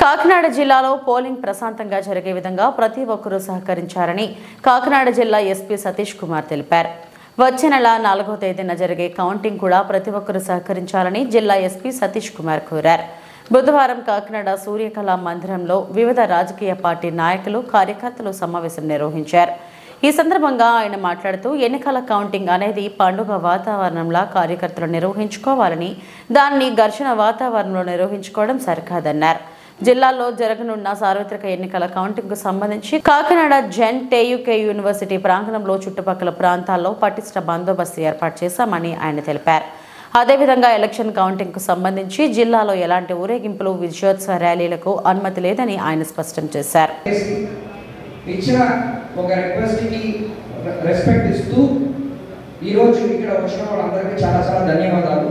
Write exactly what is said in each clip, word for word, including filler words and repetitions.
కాకినాడ జిల్లాలో పోలింగ్ ప్రశాంతంగా జరిగే విధంగా ప్రతి ఒక్కరూ సహకరించారని కాకినాడ జిల్లా ఎస్పీ సతీష్ కుమార్ తెలిపారు. వచ్చే నెల నాలుగో తేదీన జరిగే కౌంటింగ్ కూడా ప్రతి ఒక్కరూ సహకరించాలని జిల్లా ఎస్పీ సతీష్ కుమార్ కోరారు. బుధవారం కాకినాడ సూర్యకళా మందిరంలో వివిధ రాజకీయ పార్టీ నాయకులు, కార్యకర్తలు సమావేశం నిర్వహించారు. ఈ సందర్భంగా ఆయన మాట్లాడుతూ ఎన్నికల కౌంటింగ్ అనేది పండుగ వాతావరణంలా కార్యకర్తలు నిర్వహించుకోవాలని, దాన్ని ఘర్షణ వాతావరణంలో నిర్వహించుకోవడం సరికాదన్నారు. జిల్లాలో జరగనున్న సార్వత్రిక ఎన్నికల కౌంటింగ్ కు సంబంధించి కాకినాడ జెన్ టేయుకే యూనివర్సిటీ ప్రాంగణంలో చుట్టుపక్కల ప్రాంతాల్లో పటిష్ట బందోబస్తు ఏర్పాటు చేశామని ఆయన తెలిపారు. అదేవిధంగా ఎలక్షన్ కౌంటింగ్ కు సంబంధించి జిల్లాలో ఎలాంటి ఊరేగింపులు, విజయోత్సవ ర్యాలీలకు అనుమతి లేదని ఆయన స్పష్టం చేశారు. ఇచ్చిన ఒక రిక్వెస్ట్కి రెస్పెక్ట్ ఇస్తూ ఈరోజు ఇక్కడ వచ్చిన వాళ్ళందరికీ చాలా చాలా ధన్యవాదాలు.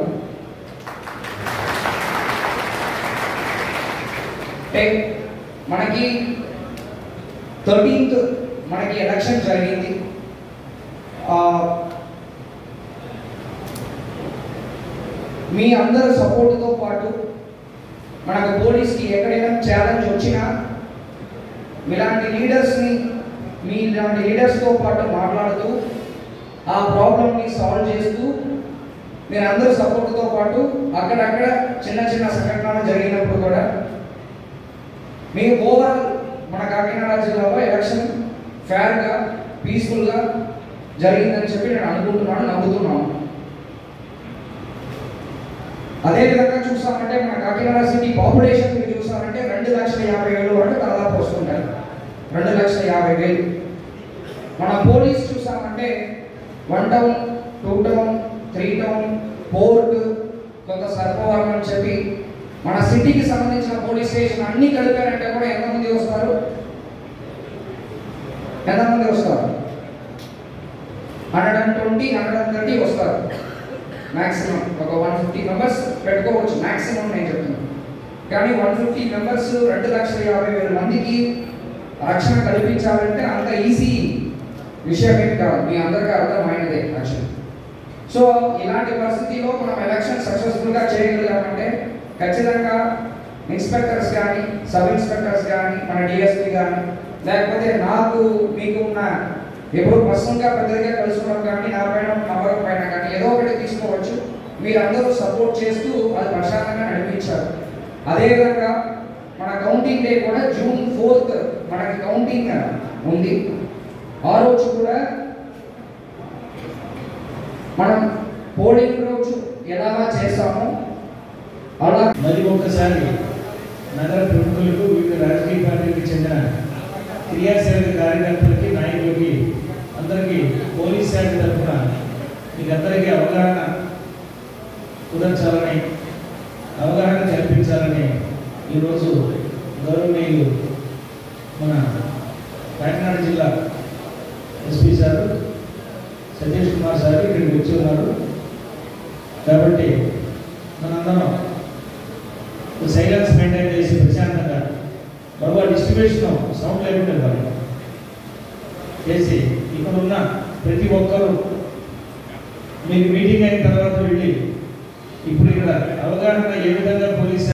మనకి థర్టీన్త్ మనకి ఎలక్షన్ జరిగింది. మీ అందరి సపోర్టుతో పాటు మనకు పోలీస్కి ఎక్కడైనా ఛాలెంజ్ వచ్చినా మీలాంటి లీడర్స్ని మీ ఇలాంటి లీడర్స్తో పాటు మాట్లాడుతూ ఆ ప్రాబ్లమ్ని సాల్వ్ చేస్తూ మీరు అందరూ సపోర్ట్తో పాటు అక్కడక్కడ చిన్న చిన్న సంఘటనలు జరిగినప్పుడు కూడా మీ ఓవరాల్ మన కాకినాడ జిల్లాలో ఎలక్షన్ ఫేర్గా, పీస్ఫుల్గా జరిగిందని చెప్పి నేను అనుకుంటున్నాను, నమ్ముతున్నాను. అదేవిధంగా చూసామంటే మన కాకినాడ సిటీ పాపులేషన్ మీరు చూసామంటే రెండు లక్షల యాభై వేలు వరకు దాదాపు వస్తుంటారు. రెండు లక్షల యాభై వేలు. మన పోలీస్ చూసామంటే one town, two town, three town, port, కొంత సర్పవరం అని చెప్పి మన సిటీకి సంబంధించిన పోలీస్ స్టేషన్ అన్ని కలిపారంటే కూడా ఎంతమంది వస్తారు? ఎంతమంది వస్తారు? Hundred and twenty hundred and thirty వస్తారు మ్యాక్సిమం. ఒక వన్ ఫిఫ్టీ మెంబర్స్ పెట్టుకోవచ్చు మ్యాక్సిమం నేను చెప్తున్నాను. కానీ వన్ ఫిఫ్టీ మెంబర్స్ రెండు లక్షల యాభై వేల మందికి రక్షణ కల్పించాలంటే అంత ఈజీ విషయం ఏమి కాదు, మీ అందరికీ అర్థమైనదే రక్షణ. సో ఇలాంటి పరిస్థితిలో మనం ఎలక్షన్ సక్సెస్ఫుల్గా చేయగలిగామంటే ఖచ్చితంగా ఇన్స్పెక్టర్స్ కానీ, సబ్ ఇన్స్పెక్టర్స్ కానీ, మన డిఎస్పీ కానీ, లేకపోతే నాకు మీకు ఉన్న ఎప్పుడు పర్సనల్గా పెద్దగా కలుసుకోవడం కానీ, నా పైన నమ్మకం పైన కానీ ఏదో ఒకటి తీసుకోవచ్చు. మీరందరూ సపోర్ట్ చేస్తూ అది ప్రశాంతంగా నడిపించారు. అదేవిధంగా మన కౌంటింగ్ డే కూడా జూన్ ఫోర్త్ మనకి కౌంటింగ్ ఉంది. ఆ రోజు కూడా మనం పోలింగ్ రోజు ఎలా చేస్తామో అలా మరి ఒక్కసారి నగర ప్రముఖులకు, వివిధ రాజకీయ పార్టీలకు చెందిన క్రియాశీలక కార్యకర్తలకి, నాయకులకి అందరికీ పోలీస్ శాఖ తరఫున మీకు అందరికీ అవగాహన కుదర్చాలని, అవగాహన కల్పించాలని ఈరోజు గౌరవనీయులు మన కాకినాడ జిల్లా SP sir Satish Kumar sir ఇక్కడికి వచ్చి ఉన్నారు. కాబట్టి మనందరం సైలెన్స్ మెయింటైన్ చేసి ప్రశాంతంగా బాబా డిస్ట్రిబ్యూషన్ సౌండ్ లేకుండా ఇవ్వాలి చేసి ఇక్కడ ఉన్న ప్రతి ఒక్కరూ మీకు మీటింగ్ అయిన తర్వాత వెళ్ళి ఇప్పుడు ఇక్కడ అవగాహన ఏ విధంగా పోలీస్